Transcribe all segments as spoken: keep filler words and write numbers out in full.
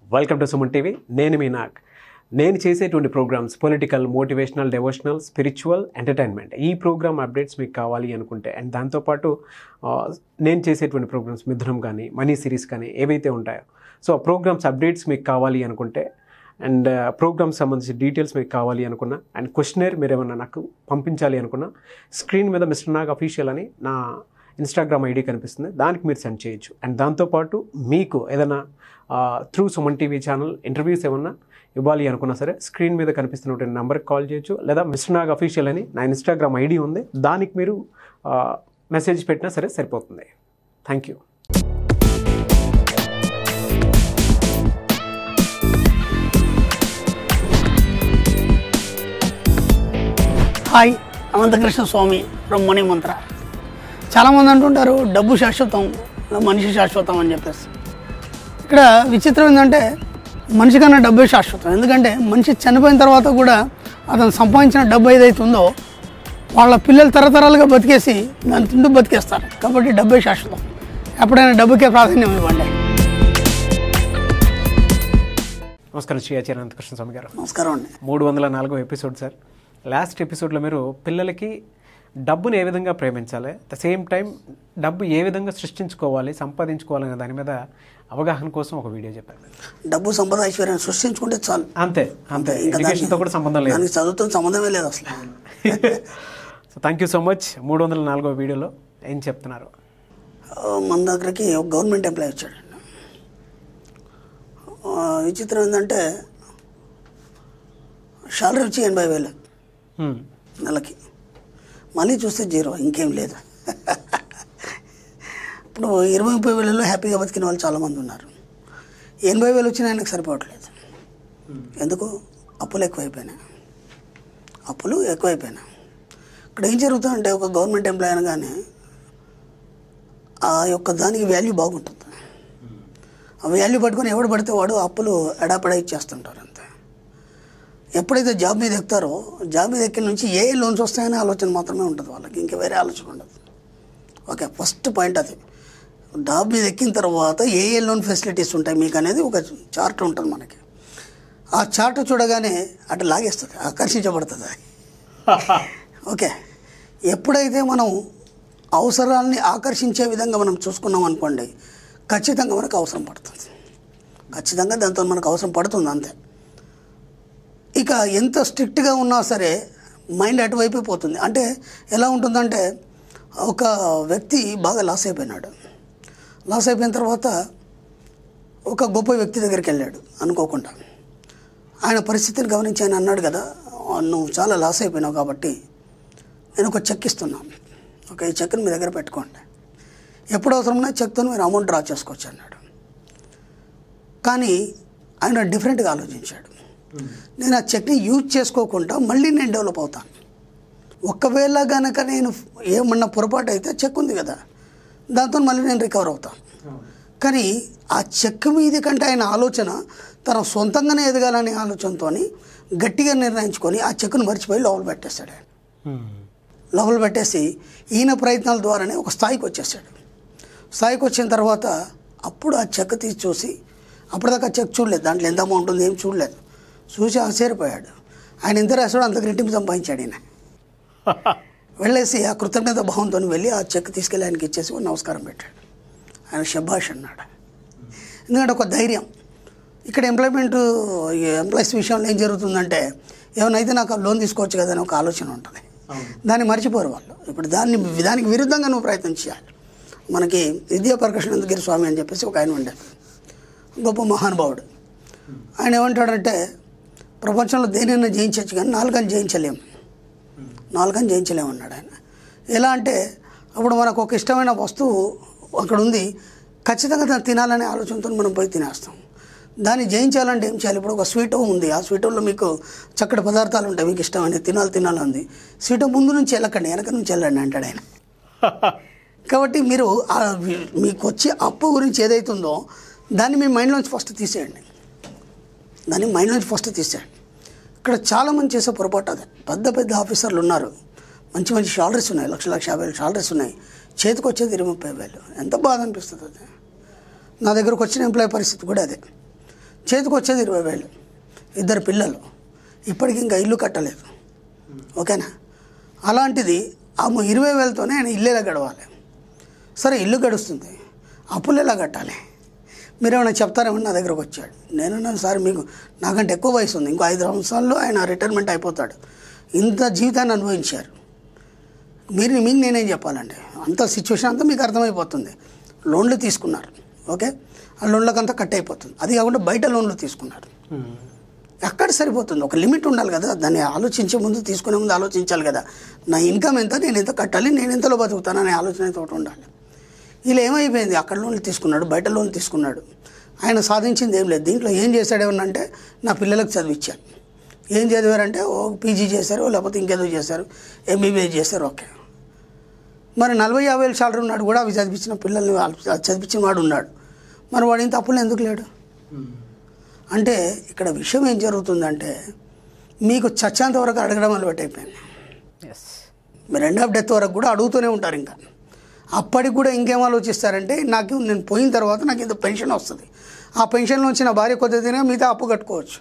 Welcome to Suman TV. నేను మీ నాగ్. నేను చేసేటువంటి programmes political, motivational, devotional, spiritual, entertainment. ఈ ప్రోగ్రామ్ అప్డేట్స్ మీకు కావాలి అనుకుంటే అండ్ దాంతోపాటు నేను చేసేటువంటి ప్రోగ్రామ్స్ మిథునం కానీ మనీ సిరీస్ కానీ ఏవైతే ఉంటాయో సో ప్రోగ్రామ్స్ అప్డేట్స్ మీకు కావాలి అనుకుంటే అండ్ ప్రోగ్రామ్స్ సంబంధించి డీటెయిల్స్ మీకు కావాలి అనుకున్నా అండ్ క్వశ్చనర్ మీరు ఏమన్నా నాకు పంపించాలి అనుకున్నా స్క్రీన్ మీద మిస్టర్ నాగ్ అఫీషియల్ అని నా ఇన్స్టాగ్రామ్ ఐడి కనిపిస్తుంది, దానికి మీరు సెండ్ చేయొచ్చు. అండ్ దాంతోపాటు మీకు ఏదైనా through Suman TV channel interviews ఏమన్నా ఇవ్వాలి అనుకున్నా సరే స్క్రీన్ మీద కనిపిస్తున్నటువంటి నెంబర్కి కాల్ చేయొచ్చు, లేదా మిస్టర్ నాగ్ అఫీషియల్ అని నా ఇన్స్టాగ్రామ్ ఐడి ఉంది, దానికి మీరు మెసేజ్ పెట్టినా సరే సరిపోతుంది. Thank you. Hi, Anantha Krishna Swamy from money Mantra. చాలామంది అంటుంటారు డబ్బు శాశ్వతం, మనిషి శాశ్వతం అని చెప్పేసి. ఇక్కడ విచిత్రం ఏంటంటే మనిషి కన్నా డబ్బే శాశ్వతం. ఎందుకంటే మనిషి చనిపోయిన తర్వాత కూడా అతను సంపాదించిన డబ్బు ఏదైతే ఉందో వాళ్ళ పిల్లలు తరతరాలుగా బతికేసి దాన్ని తింటూ బతికేస్తారు. కాబట్టి డబ్బే శాశ్వతం. ఎప్పుడైనా డబ్బుకే ప్రాధాన్యం ఇవ్వండి. నమస్కారం శ్రీ ఆచార్య అనంత కృష్ణ స్వామి గారు. నమస్కారం అండి. మూడు వందల నాలుగో ఎపిసోడ్ సార్. లాస్ట్ ఎపిసోడ్లో మీరు పిల్లలకి డబ్బుని ఏ విధంగా ప్రేమించాలి, ద సేమ్ టైం డబ్బు ఏ విధంగా సృష్టించుకోవాలి, సంపాదించుకోవాలనే దాని మీద అవగాహన కోసం ఒక వీడియో చెప్పారు. డబ్బు సంపద ఐశ్వర్యాన్ని సృష్టించుకుంటే చాలు, అంతే అంతే ఎడ్యుకేషన్తో కూడా సంబంధం లేదు, చదువుతో సంబంధమే లేదు అసలు. So thank you so much. మూడు వందల నాలుగో వీడియోలో ఏం చెప్తున్నారు? మన దగ్గరికి ఒక గవర్నమెంట్ ఎంప్లాయీ వచ్చాడండి. విచిత్రం ఏంటంటే శాలరీ వచ్చి ఎనభై వేలు నెలకి, మళ్ళీ చూస్తే జీరో, ఇంకేం లేదు. ఇప్పుడు ఇరవై ముప్పై వేలలో హ్యాపీగా బతికిన వాళ్ళు చాలామంది ఉన్నారు. ఎనభై వేలు వచ్చినా ఆయనకు సరిపోవట్లేదు. ఎందుకు? అప్పులు ఎక్కువైపోయినాయి, అప్పులు ఎక్కువైపోయినాయి. ఇక్కడ ఏం జరుగుతుందంటే ఒక గవర్నమెంట్ ఎంప్లాయీ అనగానే ఆ యొక్క దానికి వాల్యూ బాగుంటుంది. ఆ వాల్యూ పట్టుకొని ఎవడు పడితే వాడు అప్పులు ఎడాపెడా ఇచ్చేస్తుంటారు అంతే. ఎప్పుడైతే జాబ్ మీద ఎక్కుతారో జాబ్ మీద ఎక్కిన నుంచి ఏ లోన్స్ వస్తాయనే ఆలోచన మాత్రమే ఉంటుంది వాళ్ళకి, ఇంకా వేరే ఆలోచన ఉండదు. ఓకే, ఫస్ట్ పాయింట్ అది. జాబ్ మీద ఎక్కిన తర్వాత ఏ ఏ లోన్ ఫెసిలిటీస్ ఉంటాయి మీకు అనేది ఒక చార్ట్ ఉంటుంది మనకి. ఆ చార్ట్ చూడగానే అటు లాగేస్తుంది, ఆకర్షించబడుతుంది అది. ఓకే, ఎప్పుడైతే మనం అవసరాలని ఆకర్షించే విధంగా మనం చూసుకున్నాం అనుకోండి, ఖచ్చితంగా మనకు అవసరం పడుతుంది. ఖచ్చితంగా దాంతో మనకు అవసరం పడుతుంది అంతే. ఇక ఎంత స్ట్రిక్ట్గా ఉన్నా సరే మైండ్ అటువైపే పోతుంది. అంటే ఎలా ఉంటుందంటే ఒక వ్యక్తి బాగా లాస్ అయిపోయినాడు. లాస్ అయిపోయిన తర్వాత ఒక గొప్ప వ్యక్తి దగ్గరికి వెళ్ళాడు అనుకోకుండా. ఆయన పరిస్థితిని గమనించి ఆయన అన్నాడు కదా, నువ్వు చాలా లాస్ అయిపోయినావు కాబట్టి నేను ఒక చెక్ ఇస్తున్నాను, ఒక ఈ చెక్ని మీ దగ్గర పెట్టుకోండి, ఎప్పుడు అవసరమైనా చెక్తో మీరు అమౌంట్ డ్రా చేసుకోవచ్చు అన్నాడు. కానీ ఆయన డిఫరెంట్గా ఆలోచించాడు. నేను ఆ చెక్ని యూజ్ చేసుకోకుండా మళ్ళీ నేను డెవలప్ అవుతాను. ఒకవేళ కనుక నేను ఏమన్నా పొరపాటు అయితే చెక్ ఉంది కదా, దాంతో మళ్ళీ నేను రికవర్ అవుతాను. కానీ ఆ చెక్ మీద కంటే ఆయన ఆలోచన తన సొంతంగానే ఎదగాలనే ఆలోచనతో గట్టిగా నిర్ణయించుకొని ఆ చెక్ను మర్చిపోయి లోపల పెట్టేస్తాడు. ఆయన లోపల పెట్టేసి ఈయన ప్రయత్నాల ద్వారానే ఒక స్థాయికి వచ్చేసాడు. స్థాయికి వచ్చిన తర్వాత అప్పుడు ఆ చెక్ తీసి చూసి, అప్పటిదాకా చెక్ చూడలేదు, దాంట్లో ఎంత అమౌంట్ ఉంది ఏం చూడలేదు, చూసి ఆశ్చర్యపోయాడు. ఆయన ఎంత రాశాడో అంత రెట్టింపు సంపాదించాడు. ఈయన వెళ్ళేసి ఆ కృతజ్ఞత భావంతో వెళ్ళి ఆ చెక్ తీసుకెళ్ళి ఆయనకి ఇచ్చేసి నమస్కారం పెట్టాడు. ఆయన శభాష్ అన్నాడు. ఎందుకంటే ఒక ధైర్యం. ఇక్కడ ఎంప్లాయ్మెంట్ ఎంప్లాయీస్ విషయంలో ఏం జరుగుతుందంటే ఏమైనా నాకు లోన్ తీసుకోవచ్చు కదా అని ఒక ఆలోచన ఉంటుంది, దాన్ని మర్చిపోరు వాళ్ళు. ఇప్పుడు దాన్ని దానికి విరుద్ధంగా నువ్వు ప్రయత్నం చేయాలి. మనకి విద్యా ప్రకాశానందగిరి స్వామి అని చెప్పేసి ఒక ఆయన ఉండే గొప్ప మహానుభావుడు. ఆయన ఏమంటాడంటే ప్రపంచంలో దేనైనా జయించవచ్చు కానీ నాలుగని జయించలేము, నాలుగని జయించలేము అన్నాడు ఆయన. ఎలా అంటే అప్పుడు మనకు ఒక ఇష్టమైన వస్తువు అక్కడ ఉంది, ఖచ్చితంగా దాన్ని తినాలనే ఆలోచనతో మనం పోయి తినేస్తాం. దాన్ని జయించాలంటే ఏం చేయాలి? ఇప్పుడు ఒక స్వీట్ ఉంది, ఆ స్వీట్లో మీకు చక్కటి పదార్థాలు ఉంటాయి, మీకు ఇష్టమైన తినాలి తినాలి ఉంది. స్వీట్ ముందు నుంచి వెళ్ళకండి, వెనక నుంచి వెళ్ళండి అంటాడు ఆయన. కాబట్టి మీరు మీకు వచ్చే అప్పు గురించి ఏదైతుందో దాన్ని మీ మైండ్లోంచి ఫస్ట్ తీసేయండి, దాన్ని మైండ్లోంచి ఫస్ట్ తీసేయండి. ఇక్కడ చాలామంది చేసే పొరపాటు అదే. పెద్ద పెద్ద ఆఫీసర్లు ఉన్నారు, మంచి మంచి శాలరీస్ ఉన్నాయి, లక్ష లక్ష యాభై వేలు శాలరీస్ ఉన్నాయి, చేతికి వచ్చేది ఇరవై ముప్పై వేలు. ఎంత బాధ అనిపిస్తుంది అది. నా దగ్గరకు వచ్చిన ఎంప్లాయీ పరిస్థితి కూడా అదే. చేతికి వచ్చేది ఇరవై వేలు, ఇద్దరు పిల్లలు, ఇప్పటికి ఇంకా ఇల్లు కట్టలేదు. ఓకేనా? అలాంటిది ఆ ఇరవై వేలతోనే ఆయన ఇల్లు ఎలా గడవాలి? సరే ఇల్లు గడుస్తుంది, అప్పులు ఎలా కట్టాలి? మీరు ఏమైనా చెప్తారేమో నా దగ్గరకు వచ్చాడు. నేనున్నాను సార్, మీకు నాకంటే ఎక్కువ వయసు ఉంది, ఇంకో ఐదు సంవత్సరాల్లో ఆయన రిటైర్మెంట్ అయిపోతాడు, ఇంత జీవితాన్ని అనుభవించారు, మీరు మీకు నేనేం చెప్పాలండి? అంత సిచ్యువేషన్ అంతా మీకు అర్థమైపోతుంది. లోన్లు తీసుకున్నారు, ఓకే, ఆ లోన్లకంతా కట్ అయిపోతుంది. అది కాకుండా బయట లోన్లు తీసుకున్నారు, ఎక్కడ సరిపోతుంది? ఒక లిమిట్ ఉండాలి కదా, దాన్ని ఆలోచించే ముందు తీసుకునే ముందు ఆలోచించాలి కదా. నా ఇన్కమ్ ఎంత, నేను ఎంత కట్టాలి, నేను ఎంతలో బతుకుతాను అనే ఆలోచన అయితే ఒకటి ఉండాలి. ఇలా ఏమైపోయింది? అక్కడ లోన్లు తీసుకున్నాడు, బయట లోన్లు తీసుకున్నాడు, ఆయన సాధించింది ఏం లేదు. దీంట్లో ఏం చేశాడేమనంటే నా పిల్లలకు చదివించాను. ఏం చదివారంటే ఓ పీజీ చేశారు, లేకపోతే ఇంకేదో చేశారు, ఎంబీబీఎస్ చేశారు, ఓకే. మరి నలభై యాభై వేలు శాలరీ ఉన్నాడు కూడా అవి చదివించిన పిల్లల్ని చదివించిన వాడు ఉన్నాడు, మరి వాడు ఇంత అప్పులు ఎందుకు లేడు? అంటే ఇక్కడ విషయం ఏం జరుగుతుందంటే మీకు చచ్చేంత వరకు అడగడం అలవాటు అయిపోయింది. మీరు ఎండ్ ఆఫ్ డెత్ వరకు కూడా అడుగుతూనే ఉంటారు. ఇంకా అప్పటికి కూడా ఇంకేం ఆలోచిస్తారంటే నాకు నేను పోయిన తర్వాత నాకు ఇంత పెన్షన్ వస్తుంది, ఆ పెన్షన్లో వచ్చిన భార్య కొద్దిగా మిగతా అప్పు కట్టుకోవచ్చు.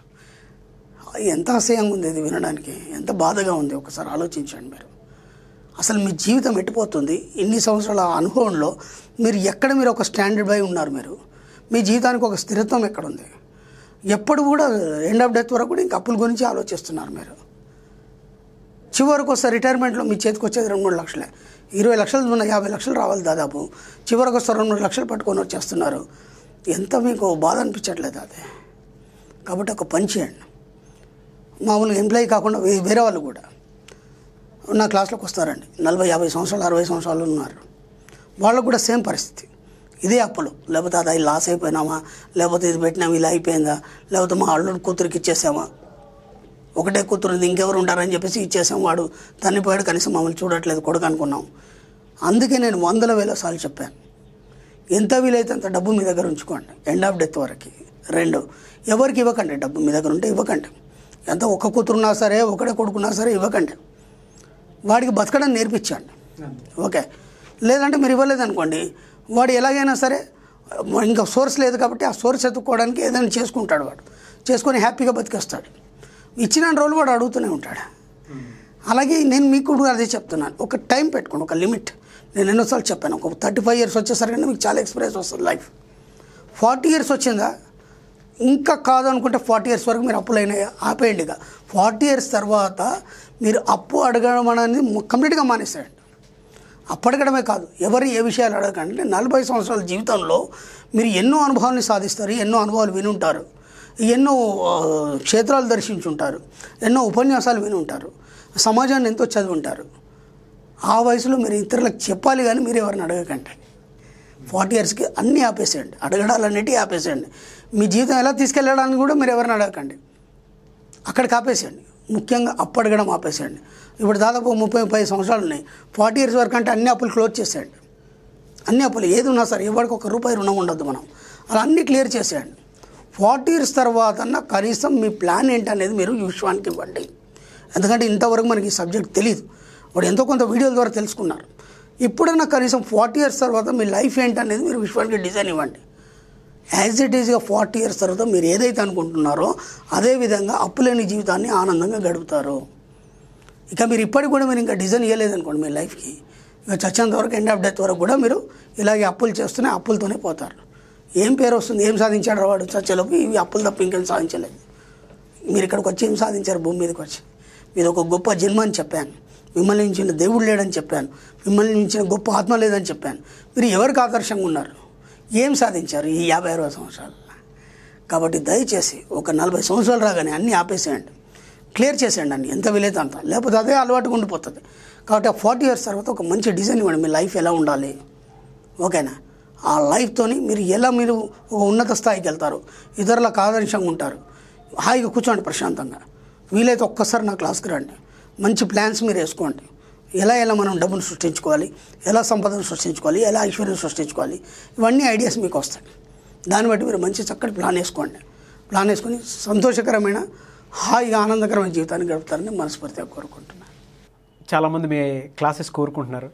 ఎంత అసహ్యంగా ఉంది ఇది వినడానికి, ఎంత బాధగా ఉంది. ఒకసారి ఆలోచించండి మీరు. అసలు మీ జీవితం ఎట్టిపోతుంది? ఇన్ని సంవత్సరాల అనుభవంలో మీరు ఎక్కడ మీరు ఒక స్టాండర్డ్ బై ఉన్నారు? మీరు మీ జీవితానికి ఒక స్థిరత్వం ఎక్కడుంది? ఎప్పుడు కూడా ఎండ్ ఆఫ్ డెత్ వరకు కూడా ఇంక అప్పుల గురించి ఆలోచిస్తున్నారు మీరు. చివరికి వస్తే రిటైర్మెంట్లో మీ చేతికి వచ్చేది రెండు మూడు లక్షలే, ఇరవై లక్షలు ఉన్న యాభై లక్షలు రావాలి దాదాపు. చివరికి వస్తే రెండు మూడు లక్షలు పట్టుకొని వచ్చేస్తున్నారు. ఎంత మీకు బాధ అనిపించట్లేదు అది? కాబట్టి ఒక పని చేయండి. మామూలుగా ఎంప్లాయీ కాకుండా వేరే వాళ్ళు కూడా నా క్లాస్లోకి వస్తారండి, నలభై యాభై సంవత్సరాలు అరవై సంవత్సరాలు ఉన్నారు, వాళ్ళకు కూడా సేమ్ పరిస్థితి, ఇదే అప్పులు. లేకపోతే అది లాస్ అయిపోయినామా, లేకపోతే ఇది పెట్టినామా ఇలా అయిపోయిందా, లేకపోతే మా అల్లుడు కూతురికి ఇచ్చేసామా, ఒకటే కూతురు ఇంకెవరు ఉంటారని చెప్పేసి ఇచ్చేసాం, వాడు తన్నిపోయాడు, కనీసం మమ్మల్ని చూడట్లేదు కొడుకు అనుకున్నాం. అందుకే నేను వందల వేల సార్లు చెప్పాను, ఎంత వీలైతే అంత డబ్బు మీ దగ్గర ఉంచుకోండి ఎండ్ ఆఫ్ డెత్ వరకు. రెండు, ఎవరికి ఇవ్వకండి డబ్బు, మీ దగ్గర ఉంటే ఇవ్వకండి. ఎంత ఒక్క కూతురున్నా సరే, ఒకటే కొడుకున్నా సరే ఇవ్వకండి. వాడికి బతకడం నేర్పించండి, ఓకే. లేదంటే మీరు ఇవ్వలేదనుకోండి, వాడు ఎలాగైనా సరే ఇంకా సోర్స్ లేదు కాబట్టి ఆ సోర్స్ ఎత్తుక్కోవడానికి ఏదైనా చేసుకుంటాడు, వాడు చేసుకొని హ్యాపీగా బతికేస్తాడు. ఇచ్చిన రోజులు వాడు అడుగుతూనే ఉంటాడు. అలాగే నేను మీకు కూడా అదే చెప్తున్నాను, ఒక టైం పెట్టుకోండి, ఒక లిమిట్. నేను ఎన్నోసార్లు చెప్పాను, ఒక థర్టీ ఫైవ్ ఇయర్స్ వచ్చేసరికి మీకు చాలా ఎక్స్పీరియన్స్ వస్తుంది లైఫ్. ఫార్టీ ఇయర్స్ వచ్చిందా, ఇంకా కాదు అనుకుంటే ఫార్టీ ఇయర్స్ వరకు మీరు అప్పులైనా ఆపేయండి. ఇక ఫార్టీ ఇయర్స్ తర్వాత మీరు అప్పు అడగడం అనేది కంప్లీట్గా మానేసేయండి. అప్పు అడగడమే కాదు, ఎవరు ఏ విషయాలు అడగకండి. నలభై సంవత్సరాల జీవితంలో మీరు ఎన్నో అనుభవాన్ని సాధిస్తారు, ఎన్నో అనుభవాలు విని ఉంటారు, ఎన్నో క్షేత్రాలు దర్శించుంటారు, ఎన్నో ఉపన్యాసాలు విని ఉంటారు, సమాజాన్ని ఎంతో చదివి ఉంటారు. ఆ వయసులో మీరు ఇతరులకు చెప్పాలి కానీ మీరు ఎవరిని అడగకండి. ఫార్టీ ఇయర్స్కి అన్నీ ఆపేసేయండి, అడగడాలన్నిటి ఆపేసేయండి. మీ జీవితం ఎలా తీసుకెళ్ళడానికి కూడా మీరు ఎవరిని అడగకండి, అక్కడికి ఆపేసేయండి. ముఖ్యంగా అప్పు అడగడం ఆపేసేయండి. ఇప్పుడు దాదాపు ముప్పై ముప్పై సంవత్సరాలు ఉన్నాయి, ఫార్టీ ఇయర్స్ వరకు అంటే అన్ని అప్పులు క్లోజ్ చేసేయండి. అన్ని అప్పులు ఏది ఉన్నా సరే, ఎవరికి ఒక రూపాయి రుణం ఉండద్దు మనం, అలా అన్నీ క్లియర్ చేసేయండి. ఫార్టీ ఇయర్స్ తర్వాత కనీసం మీ ప్లాన్ ఏంటనేది మీరు విశ్వానికి ఇవ్వండి. ఎందుకంటే ఇంతవరకు మనకి ఈ సబ్జెక్ట్ తెలియదు, వాడు ఎంతో కొంత వీడియోల ద్వారా తెలుసుకున్నారు. ఇప్పుడైనా కనీసం ఫార్టీ ఇయర్స్ తర్వాత మీ లైఫ్ ఏంటనేది మీరు విశ్వానికి డిజైన్ ఇవ్వండి. యాజ్ ఇట్ ఈజ్గా ఫార్టీ ఇయర్స్ తర్వాత మీరు ఏదైతే అనుకుంటున్నారో అదేవిధంగా అప్పులేని జీవితాన్ని ఆనందంగా గడుపుతారు. ఇక మీరు ఇప్పటికి కూడా మీరు ఇంకా డిజైన్ ఇవ్వలేదనుకోండి మీ లైఫ్కి, ఇక చచ్చేంత వరకు ఎండ్ ఆఫ్ డెత్ వరకు కూడా మీరు ఇలాగే అప్పులు చేస్తూనే అప్పులతోనే పోతారు. ఏం పేరు వస్తుంది, ఏం సాధించాడు వాడు చచ్చేలోపు, ఇవి అప్పులు తప్ప ఇంకేం సాధించలేదు. మీరు ఇక్కడికి వచ్చి ఏం సాధించారు? భూమి మీదకి వచ్చి మీరు ఒక గొప్ప జన్మ అని చెప్పాను, మిమ్మల్ని మించిన దేవుడు లేడని చెప్పాను, మిమ్మల్ని మించిన గొప్ప ఆత్మ లేదని చెప్పాను. మీరు ఎవరికి ఆదర్శంగా ఉన్నారు? ఏం సాధించారు ఈ యాభై అరవై సంవత్సరాలు? కాబట్టి దయచేసి ఒక నలభై సంవత్సరాలు రాగానే అన్నీ ఆపేసేయండి, క్లియర్ చేసేయండి అన్నీ, ఎంత వీలైతే అంత. లేకపోతే అదే అలవాటుగా ఉండిపోతుంది. కాబట్టి ఆ ఫార్టీ ఇయర్స్ తర్వాత ఒక మంచి డిజైన్ ఇవ్వండి, మీ లైఫ్ ఎలా ఉండాలి, ఓకేనా? ఆ లైఫ్తోని మీరు ఎలా మీరు ఒక ఉన్నత స్థాయికి వెళ్తారు, ఇతరులకు ఆదర్శంగా ఉంటారు. హాయిగా కూర్చోండి ప్రశాంతంగా. వీలైతే ఒక్కసారి నా క్లాస్కి రండి, మంచి ప్లాన్స్ మీరు వేసుకోండి. ఎలా ఎలా మనం డబ్బును సృష్టించుకోవాలి, ఎలా సంపదను సృష్టించుకోవాలి, ఎలా ఐశ్వర్యం సృష్టించుకోవాలి, ఇవన్నీ ఐడియాస్ మీకు వస్తాయి. దాన్ని బట్టి మీరు మంచి చక్కటి ప్లాన్ వేసుకోండి. ప్లాన్ వేసుకొని సంతోషకరమైన హాయిగా ఆనందకరమైన జీవితాన్ని గడుపుతారని మనస్ఫూర్తిగా కోరుకుంటున్నాను. చాలామంది మీ క్లాసెస్ కోరుకుంటున్నారు.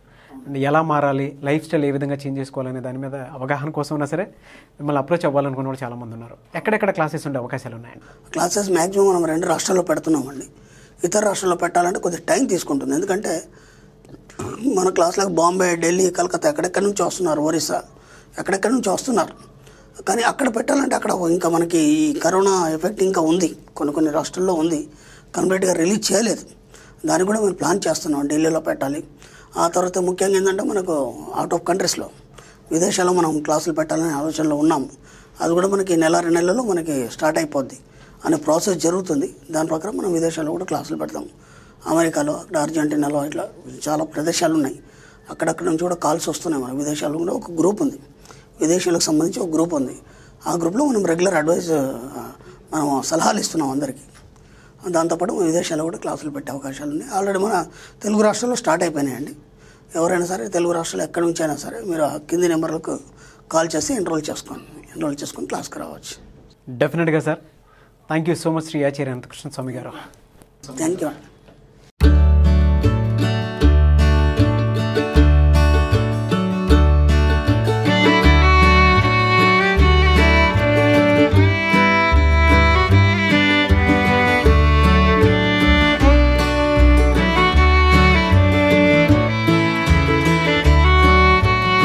ఎలా మారాలి, లైఫ్ స్టైల్ ఏ విధంగా చేంజ్ చేసుకోవాలనే దాని మీద అవగాహన కోసం ఉన్నా సరే మిమ్మల్ని అప్రోచ్ అవ్వాలనుకున్న వాళ్ళు చాలామంది ఉన్నారు. ఎక్కడెక్కడ క్లాసెస్ ఉండే అవకాశాలు ఉన్నాయండి? క్లాసెస్ మ్యాక్సిమం మనం రెండు రాష్ట్రాల్లో పెడుతున్నామండి. ఇతర రాష్ట్రాల్లో పెట్టాలంటే కొద్దిగా టైం తీసుకుంటుంది. ఎందుకంటే మన క్లాసులకు బాంబే, ఢిల్లీ, కలకత్తా ఎక్కడెక్కడి నుంచి వస్తున్నారు, ఒరిస్సా ఎక్కడెక్కడి నుంచి వస్తున్నారు. కానీ అక్కడ పెట్టాలంటే అక్కడ ఇంకా మనకి ఈ కరోనా ఎఫెక్ట్ ఇంకా ఉంది, కొన్ని కొన్ని రాష్ట్రాల్లో ఉంది, కంప్లీట్గా రిలీజ్ చేయలేదు. దాన్ని కూడా మేము ప్లాన్ చేస్తున్నాం, ఢిల్లీలో పెట్టాలి. ఆ తర్వాత ముఖ్యంగా ఏంటంటే మనకు అవుట్ ఆఫ్ కంట్రీస్లో, విదేశాల్లో మనం క్లాసులు పెట్టాలనే ఆలోచనలో ఉన్నాము. అది కూడా మనకి నెల రెండు నెలల్లో మనకి స్టార్ట్ అయిపోద్ది అనే ప్రాసెస్ జరుగుతుంది. దాని ప్రకారం మనం విదేశాల్లో కూడా క్లాసులు పెడతాము. అమెరికాలో, అక్కడ అర్జెంటీనాలో ఇట్లా చాలా ప్రదేశాలు ఉన్నాయి. అక్కడక్కడ నుంచి కూడా కాల్స్ వస్తున్నాయి. మన విదేశాల్లో కూడా ఒక గ్రూప్ ఉంది, విదేశీయులకు సంబంధించి ఒక గ్రూప్ ఉంది. ఆ గ్రూప్లో మనం రెగ్యులర్ అడ్వైస్, మనం సలహాలు ఇస్తున్నాం అందరికీ. దాంతోపాటు విదేశాల్లో కూడా క్లాసులు పెట్టే అవకాశాలు ఉన్నాయి. ఆల్రెడీ మన తెలుగు రాష్ట్రాల్లో స్టార్ట్ అయిపోయినాయండి. ఎవరైనా సరే తెలుగు రాష్ట్రాల్లో ఎక్కడి నుంచి అయినా సరే మీరు కింది నెంబర్లకు కాల్ చేసి ఎన్రోల్ చేసుకోండి, ఎన్రోల్ చేసుకొని క్లాస్కి రావచ్చు. డెఫినెట్గా sir. Thank you so much Shri Acharya Anantha Krishna Swamy గారు. Thank you.